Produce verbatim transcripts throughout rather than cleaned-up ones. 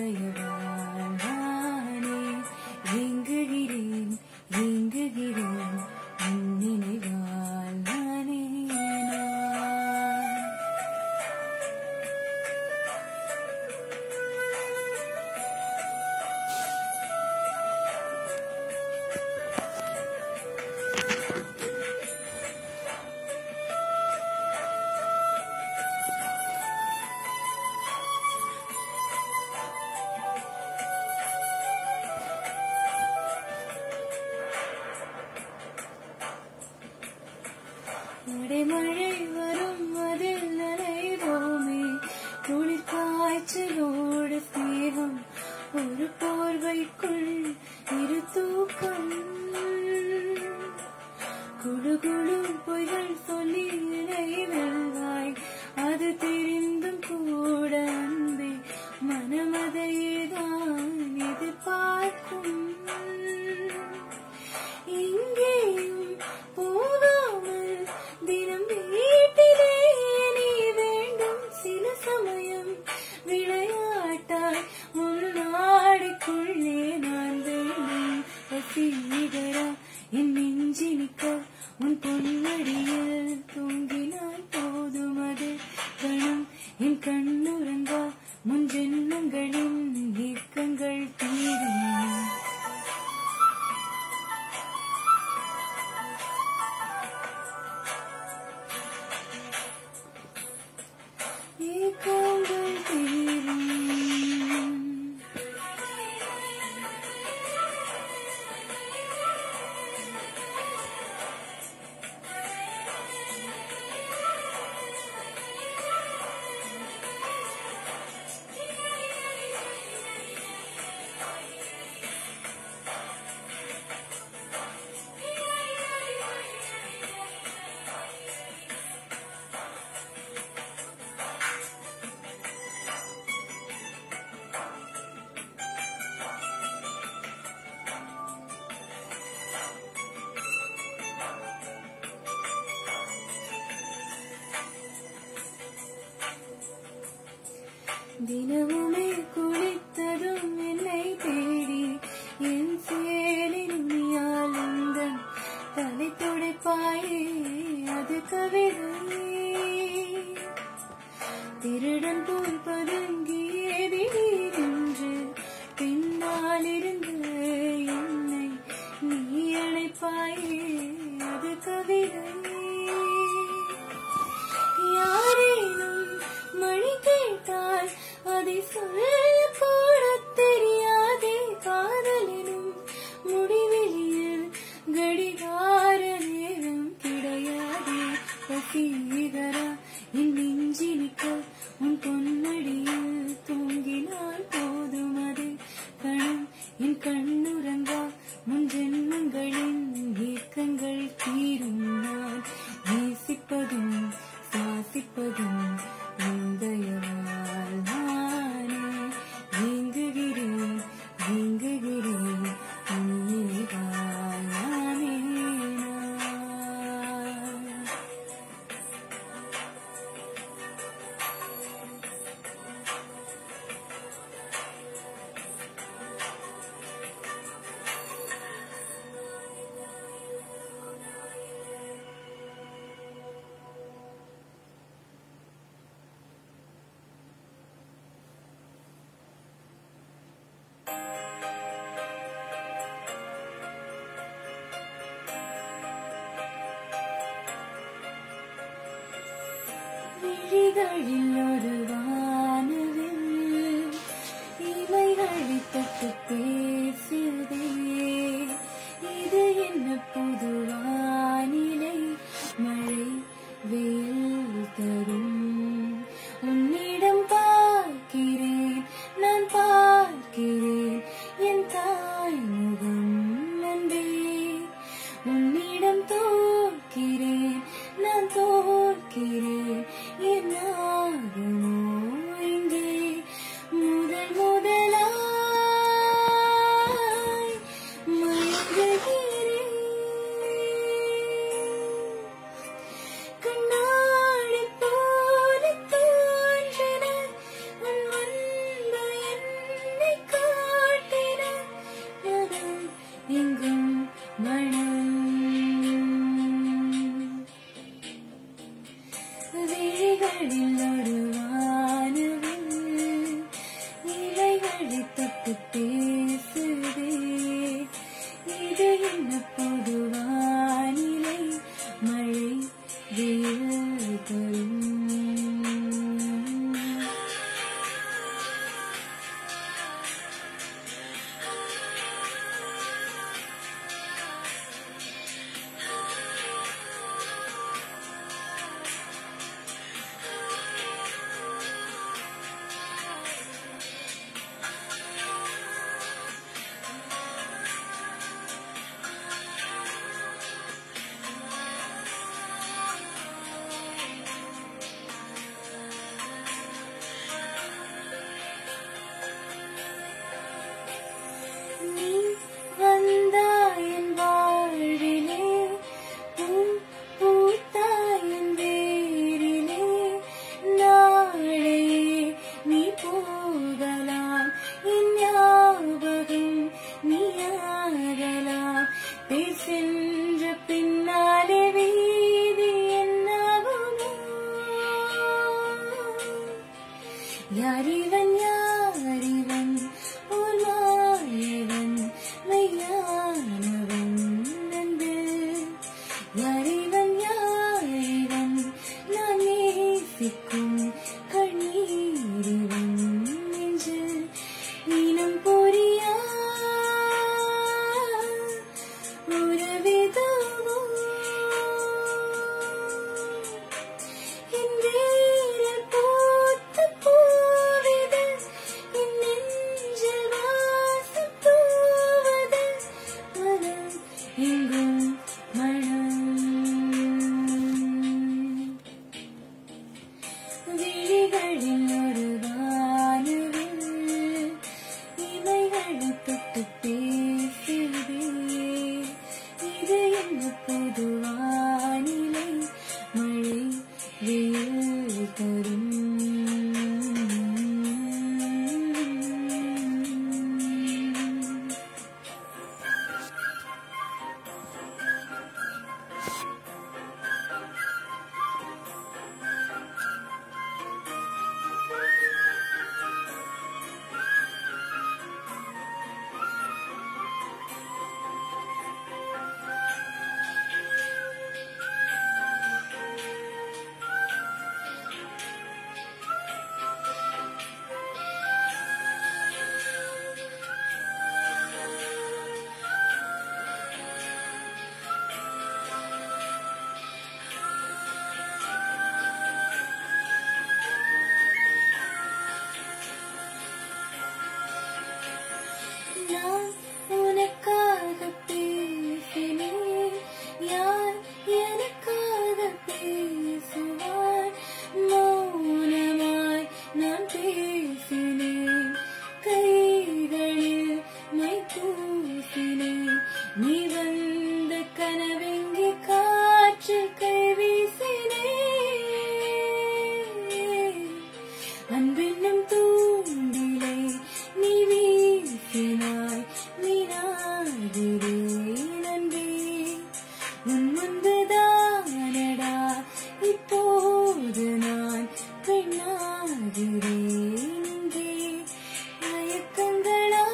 தயவால் நானே ஏங்குகிறேன் ஏங்குகிறேன் உன் நினைவால் நானே நான். அடைமழை வரும் அதில் நனைவோமே குளிர் காய்ச்சலோடு தேகம் ஒரு போர்வைக்குள் இரு தூக்கம் குழு குழு பொய்கள் சொல்லி நினைவாய் அது தெரிந்தும் கூட அன்பே மனமதையேதான் எதிர்பார்க்கும். இங்கேயும் போகாமல் தினம் வீட்டிலே நீ வேண்டும் சில சமயம் விளையாட்டாய் உள்நாடிக்குள்ளே நான் வேண்டும் வசீகரா என் நெஞ்சினிக்க உன் பொன்னடியில் தூங்கினால் போதும் அது கணம் என் கண்ணுறங்கா முன் ஜென்மங்களின் ஏக்கங்கள் தீரும். ஏக்கங்கள் தீரும். தினமுமே குளித்ததும் என்னை தேடி என் சேலில் நீயால் உந்தன் தலை துடைப்பாயே அது கவிதை. திருடன் போல் பதுங்கியே திடீரென்று பின்னால் இருந்து என்னை நீ அழைப்பாயே அது கவிதை. யாரேனும் மணி கேட்டால் அதை சொல்ல கூட தெரியாதே காதலினும் முடிவெளியில் கடிகார நேரம் கிடையாதே வசீகரா என் நெஞ்சினிக்க உன் பொன்னடியில் தூங்கினால் போதும் அது கணம் என் கண்ணுறங்கா முன் ஜென்மங்களின் ஏக்கங்கள் தீரும். நான் நேசிப்பதும் சுவாசிப்பதும் தயவால் நானே ஏங்குகிறேன் ஏங்குகிறேன் உன் நினைவால் நானே நான். விழிகளில் ஒரு வானவில் இவைகளை தொட்டு பேசுதே இது என்ன புது வானிலை மழை வெயில் தரும். உன்னிடம் பார்க்கிறேன் நான் பார்க்கிறேன் என் தாய் முகம் நன்றே. உன்னிடம் தோற்கிறேன் நான் தோற்கிறேன் என்னாகுமோ இங்கே முதல் முதலாய் தேர் சென்ற பின்னாலே வீதி என்னாகுமோ? யாரிவன் யாரிவன் ஓர் மாயவன் மெய்யானவன் நன்று. யாரிவன் யாரிவன் நான் நேசிக்கும் கண்ணீரிவன் நெஞ்சு. நீனம் பொறியா உறவிதுவோ? என் வீரல் பூத்த பூவிது, என் நெஞ்சில் வாசம் தூவது, மனம் எங்கும் மனம். விழிகளில் ஒரு வானவில் இமைகளை தொட்டு பேசுதே. இது என்ன புது வானிலை, மழை வெயில் தரும். நான் உனக்காக பேசினேன், யார் எனக்காக பேசுவார்? மௌனமாய் நான் பேசினேன், கைகளில் மை பூசினேன். நீ வந்த கனவெங்கே காற்றில் கை வீசினேன். அன்பென்னும் தூண்டிலை நீ வீசினாய், வீணாகிறேன் அன்பே. உன் முன்புதானடா இப்போது நான் பெண்ணாகிறேன் இங்கே. மயக்கங்களா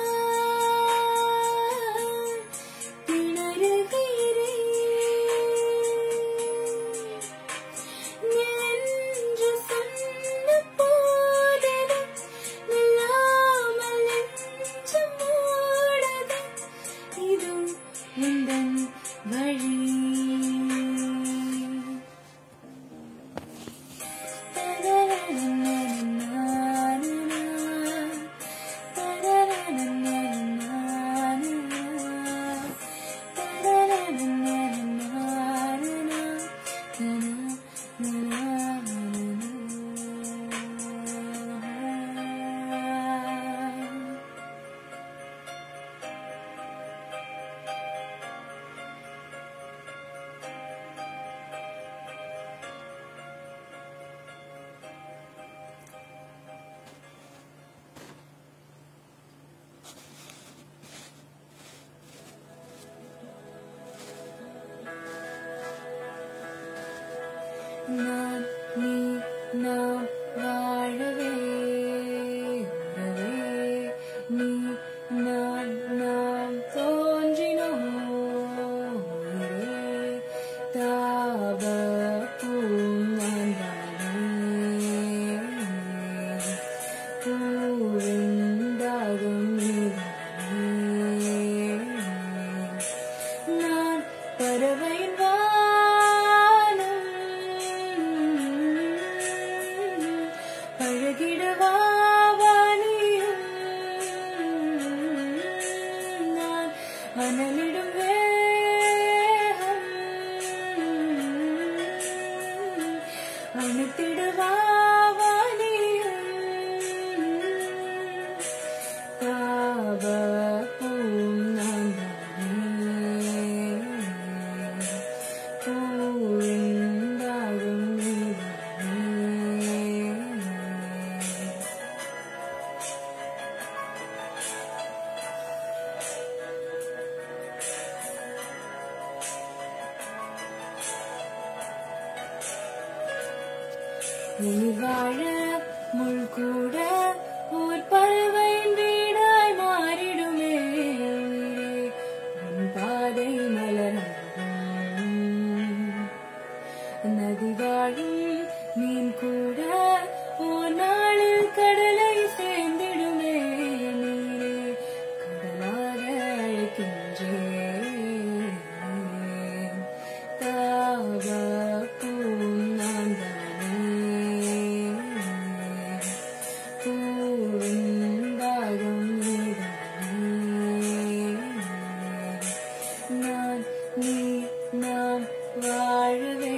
திணறுகிறேன், என்று சொன்ன போதிலும் நில்லாமல் நெஞ்சம் ஓடுது. இது உந்தன் வழி. நான் நீ நாம் வாழவே உறவே, நீ நான் நாம் தோன்றினோம் உயிரே. தாப பூந்தானே பூவிந்தாகும் நீதானே. நான் பறவையின் வானம் பழகிடவா வானியும். நான் அனலிடும் வேகம் அணைத்திடவா வானியும். தாவ பூந்தானே பூவிந்தாகும் நீதானே. உயிர் வாழ முள் கூட ஓர் பறவை வீடாய் மாறிடுமே உயிரே உன் பாதை மலராகும் நதி வாழும் மீன் கூட ஓர் நாளில் கடலை சேர்ந்திடுமே நீரே கடலாக அழைக்கின்றேன் தாவக்கும் நான் தானே பூவின் தாகம் நீதானே நான் நீ நாம் வாழவே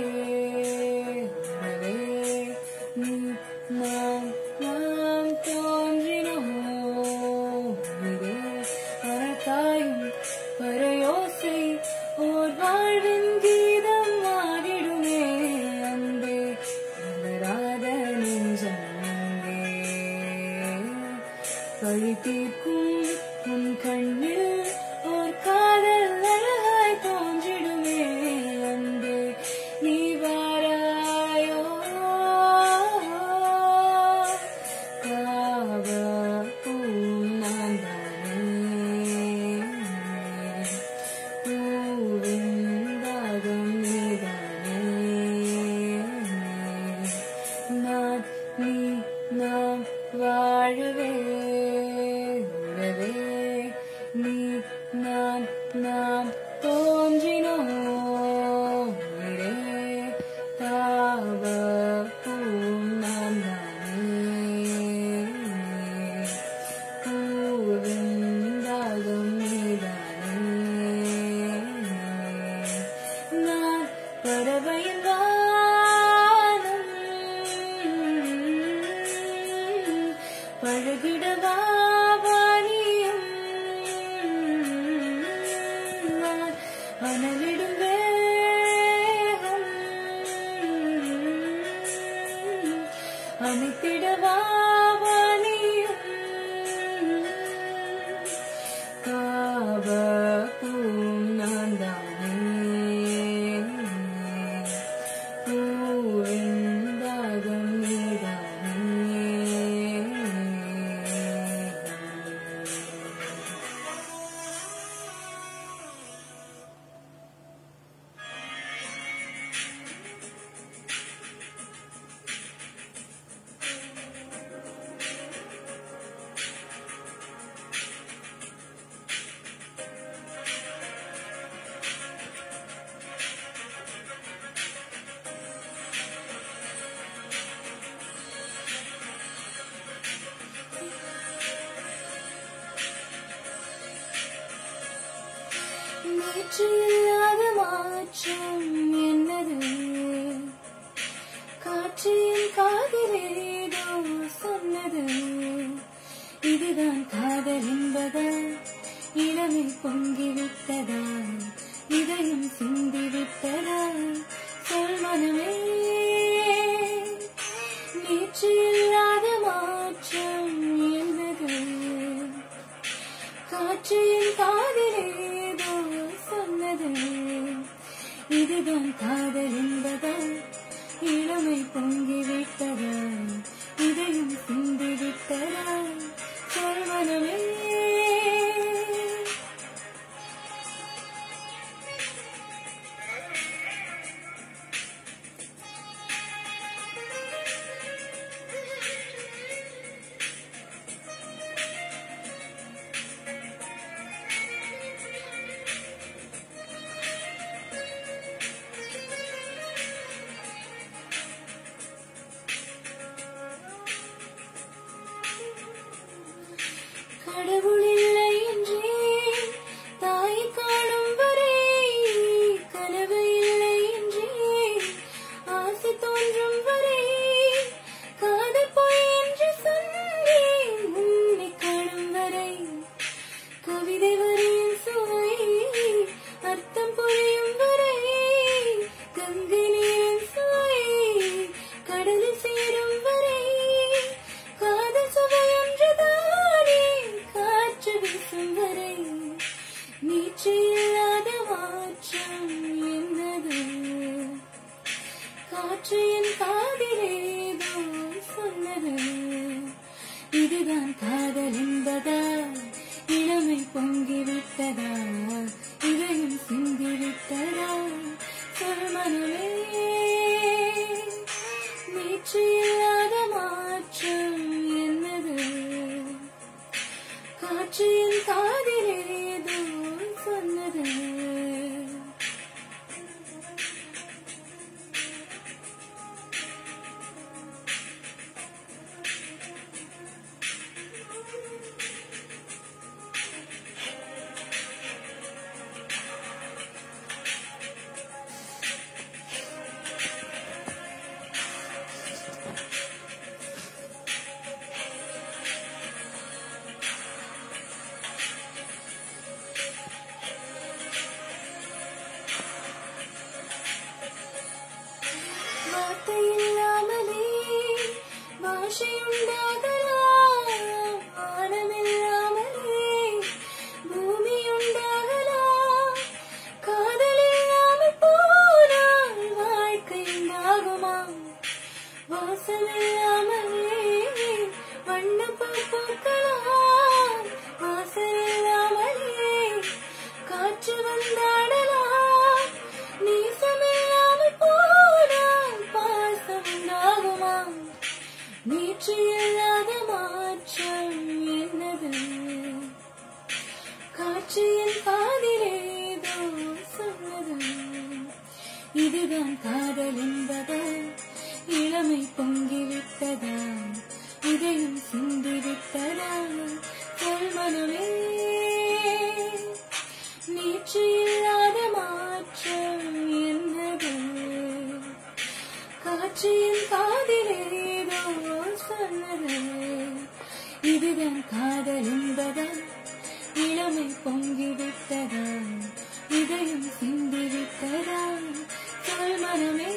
நீ நாம் நாம் தோன்றினோம் இதே அறத்தாயும் பரையோசை ஓர் வாழ்வின் கீதம் மாறிடுமே அன்பே மலராத நெஞ்சம் அங்கே பழி தீர்க்கும் உன் கண்ணில் ஓர் காதல் அழகாய் தோன்றிடுமே அன்பே நீ வாராயோ காவக்கும் நான் தானே பூவின் தாகம் நீதானே நான் நீ நாம் வாழவே உறவே நீ நான் நாம் தோன்றினோம் உயிரே தாவக்கும் நான் தானே பூவின் தாகம் நீதானே நான் பறவையின் வானம் பழகிடவா வாணியம் நான் அனலிடும் வேகம் அனைத்திடவா வாணியம் காவக்கும் நான் தானே பூவின் தாகம் நீதானே நேற்று இல்லாத மாற்றம் என்னது காற்றின் காதிலேதோ சொன்னது இதுதான் காதல் என்பதா இளமை பொங்கிவிட்டதா இதயம் சிந்திவிட்டதா சொல் மனமே நேற்று இல்லாத மாற்றம் என்னது காற்றின் காதிலேதோ சொன்னது இதுதான் காதல் என்பதா இளமை பொங்கிவிட்டதா இதயம் சிந்திவிட்டதா சொல் மனமே கடவுள் இல்லை என்றே தாயை காணும் வரை கனவு இல்லை என்றே ஆசை தோன்றும் வரை காதல் போய் என்று சொன்னேன் உன்னை காணும் வரை கவிதை வரையும் சுவை அர்த்தம் புரியும் வரை கங்கை நீரின் சுவை கடலில் சேரும் வரை காதல் சுவை ஒன்றுதானே காற்று வீசும் வரை நீச்சு இல்லாத மாற்றம் என்னது காற்று என் காதிலேதோ இளமை பொங்கிவிட்டதா இதயம் சிந்திவிட்டதா சொல் மனமே நீச்சு இல்லாத மாற்றம் என்னது காற்று என் காதிலேதோ சொன்னது வார்த்தையில்லாமலே பாஷையுண்டாகலாம் வானமில்லாமலே பூமியுண்டாகலாம் காதலில்லாமல் போனால் வாழ்க்கை உண்டாகுமா வாசமில்லாமலே வண்ணப்பூ பூக்கலாம் வாசமில்லாமலே காற்று வந்தாடலாம் நீசமில்லாமல் போனால் பாசம் உண்டாகுமா நீற்று இல்லாத மாற்றம் என்னது காற்று என் காதிலேதோ சொன்னது இதுதான் காதல் என்பதா இளமை பொங்கிவிட்டதா இதயம் சிந்திவிட்டதா சொல் மனமே நீற்று இல்லாத மாற்றம் என்னது காற்று என் காதிலேதோ சொன்னது இதுதான் காதல் என்பதா இளமை பொங்கிவிட்டதா இதயம் சிந்திவிட்டதா சொல் மனமே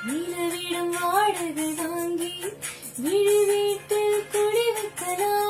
நிலவிடம் வாடகை வாங்கி விழி வீட்டில் குடி வைக்கலாம்.